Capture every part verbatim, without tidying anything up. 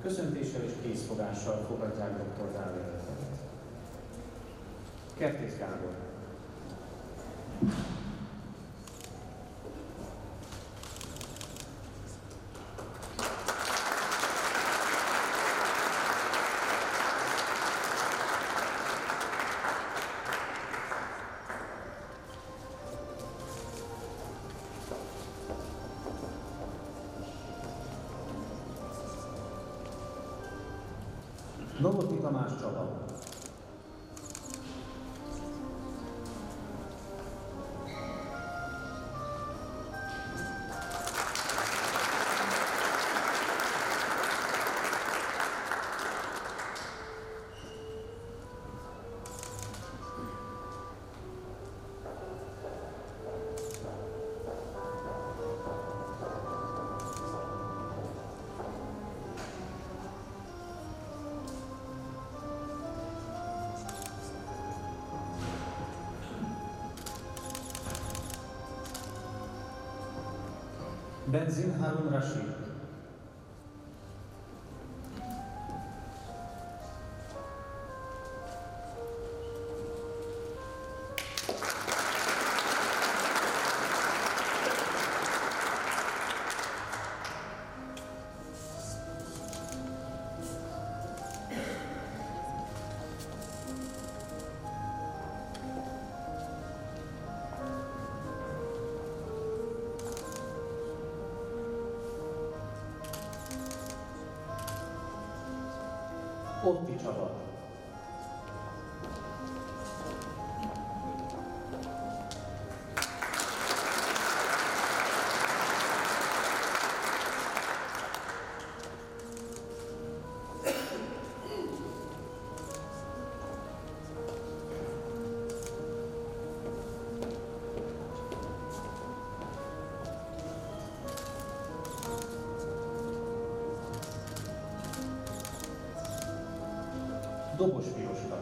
Köszöntéssel és készfogással fogadják doktor Dávidot. Kertész Gábor. Novotny Tamás Csaba. Benzin Harun Rashid. Otti Csaba. Dobos Piroska.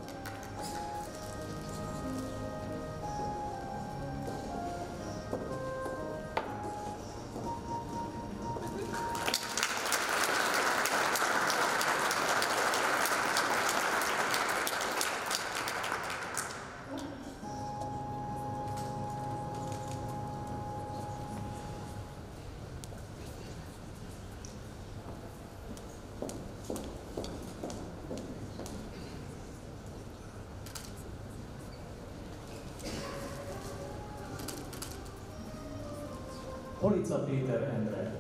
Polica Péter Endre.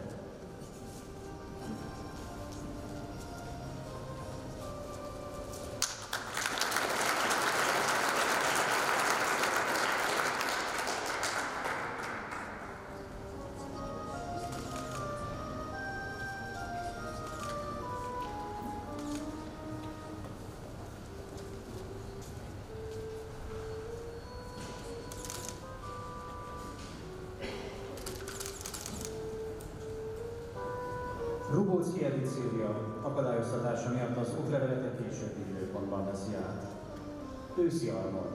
Rugóczki Edith Szilvia akadályoztatása miatt az oklevelet egy későbbi időpontban veszi át. Őszi Arnold.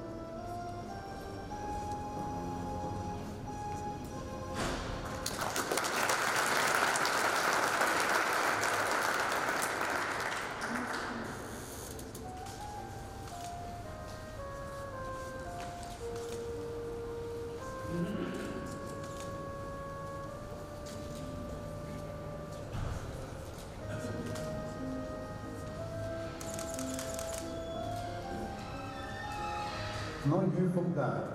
Nagy hőfogdár.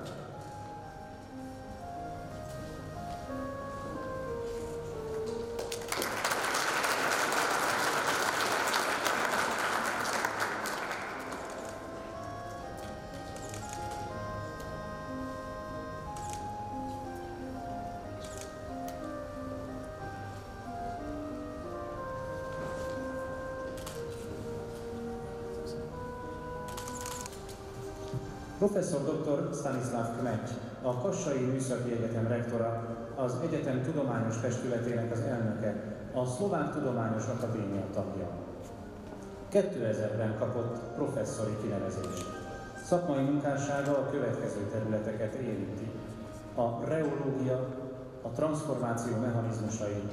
Professzor doktor Stanislav Kmegy, a Kassai Műszaki Egyetem rektora, az egyetem tudományos testületének az elnöke, a Szlovák Tudományos Akadémia tagja. kétezerben kapott professzori kinevezést. Szakmai munkássága a következő területeket érinti: a reológia, a transzformáció mechanizmusai,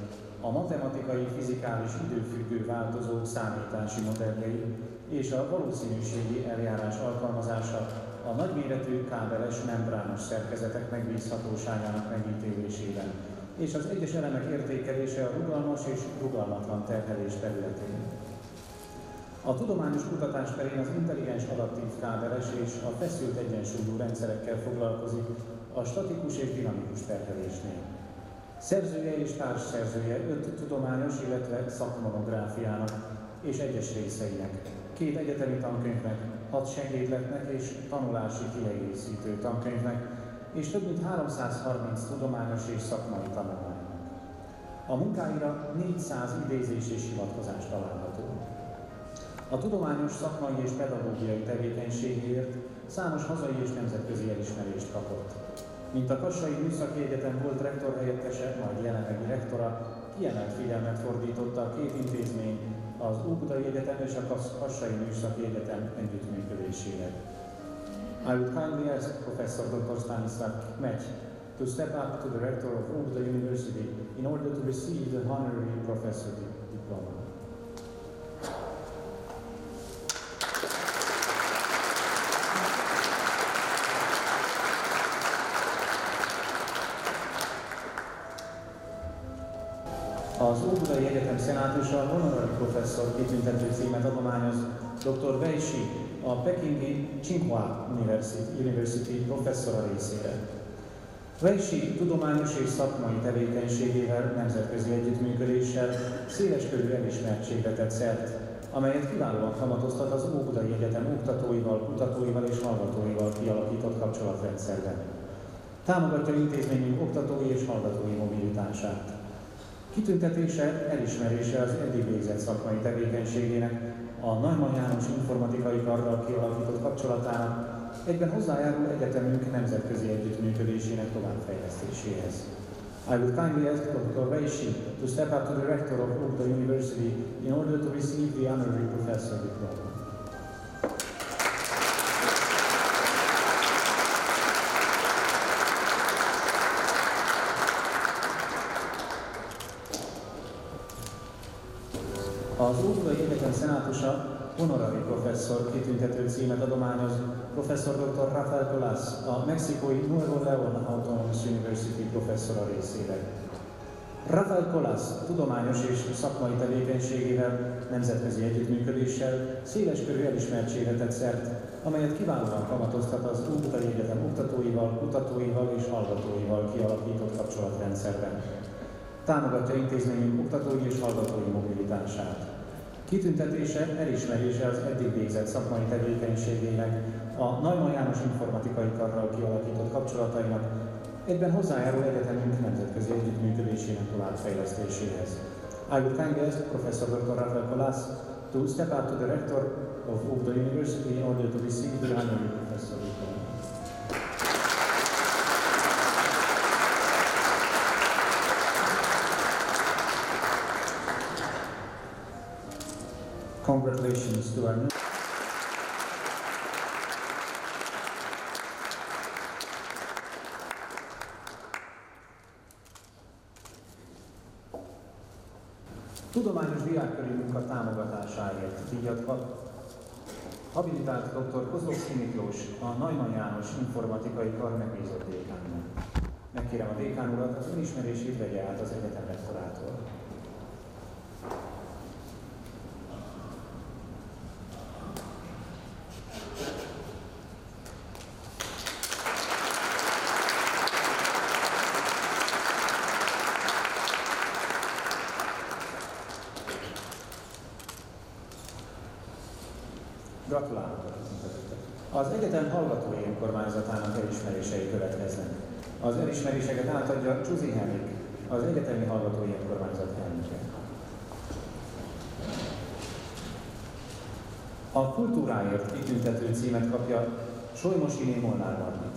a matematikai, fizikális, időfüggő változók számítási modelljei és a valószínűségi eljárás alkalmazása a nagyméretű kábeles membrános szerkezetek megbízhatóságának megítélésében, és az egyes elemek értékelése a rugalmas és rugalmatlan terhelés területén. A tudományos kutatás terén az intelligens adaptív kábeles és a feszült egyensúlyú rendszerekkel foglalkozik a statikus és dinamikus terhelésnél. Szerzője és társszerzője öt tudományos, illetve szakmonográfiának és egyes részeinek, két egyetemi tankönyvnek, hat segédletnek és tanulási kiegészítő tankönyvnek, és több mint háromszázharminc tudományos és szakmai tanulmánynak. A munkáira négyszáz idézés és hivatkozás található. A tudományos, szakmai és pedagógiai tevékenységéért számos hazai és nemzetközi elismerést kapott. Mint a Kassai Műszaki Egyetem volt rektorhelyettese, majd jelenlegi rektora, kiemelt figyelmet fordította a két intézmény, az Óbudai Egyetem és a Kassai Műszaki Egyetem együttműködésére. I would kindly ask Professor doktor Stanislav Kmech to step up to the rector of Óbuda University in order to receive the honorary professor diploma. Az Óbudai Egyetem szenátusa honorary professzor kitüntető címet adományoz doktor Wei Shi, a pekingi Tsinghua University, University professzora részére. Wei Shi tudományos és szakmai tevékenységével, nemzetközi együttműködéssel széleskörű elismertségre tett szert, amelyet kiválóan kamatoztat az Óbudai Egyetem oktatóival, kutatóival és hallgatóival kialakított kapcsolatrendszerben. Támogatja intézményünk oktatói és hallgatói mobilitását. Kitüntetése elismerése az eddig végzett szakmai tevékenységének, a Neumann János informatikai karral kialakított kapcsolatának, egyben hozzájárul egyetemünk nemzetközi együttműködésének továbbfejlesztéséhez. I would kindly ask doktor Wei Shi to step up to the rector of Óbuda University in order to receive the honorary professor diploma. Az Óbudai Egyetem szenátusa honorary professzor kitüntető címet adományoz professzor doktor Rafael Colas, a mexikói Nuevo León Autonomous University professzora részére. Rafael Colas tudományos és szakmai tevékenységével, nemzetközi együttműködéssel széleskörű elismertségre tett szert, amelyet kiválóan kamatoztat az Óbudai Egyetem oktatóival, kutatóival és hallgatóival kialakított kapcsolatrendszerben. Támogatja intézményünk oktatói és hallgatói mobilitását. Kitüntetése elismerése az eddig végzett szakmai tevékenységének, a Neumann János informatikai karral kialakított kapcsolatainak, egyben hozzájárul egyetemünk nemzetközi együttműködésének továbbfejlesztéséhez. I would kindly ask Professor doktor Rafael Colas to step up to the rector of Óbuda University in order to receive the honorary professor diploma. Congratulations to our new tudományos diákköri munka támogatásáért díjat kap habilitált doktor Kozlovszky Miklós, a Neumann János informatikai kar megbízott dékánja. Megkérem a dékán urat, az önismerését vegye át az egyetem rektorától. Gratulálok! Az egyetem hallgatói önkormányzatának elismerései következnek. Az elismeréseket átadja Csuzi Henrik, az egyetemi hallgatói önkormányzat elnöke. A kultúráért kitüntető címet kapja Solymosi Molnár Margit.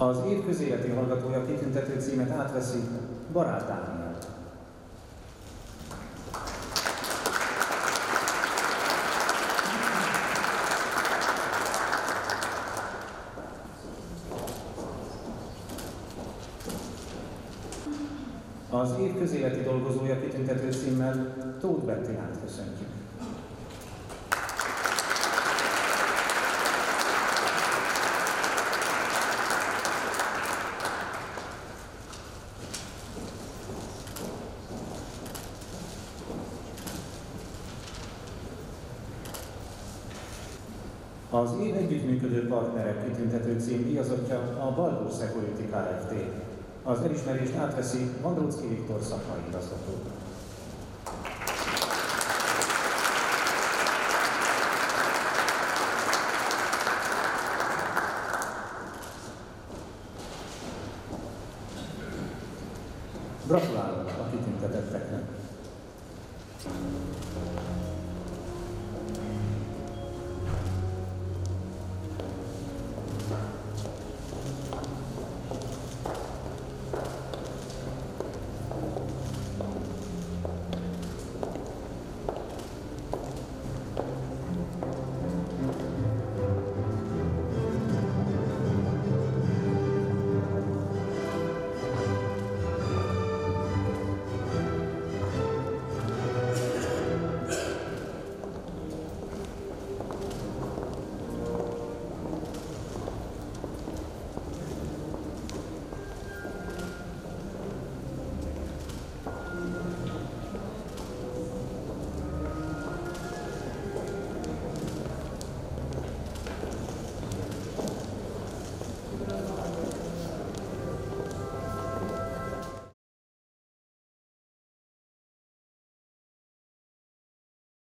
Az év közéleti hallgatója kitüntető címet átveszi Barát Dániel. Az év közéleti dolgozója kitüntető címmel Tóth Bettinát köszöntjük. Az év együttműködő partnerek kitüntető cím díjazottja a Baldur Security Kft. Az elismerést átveszi Vandróczky Viktor szakmai igazgató. Gratulálunk!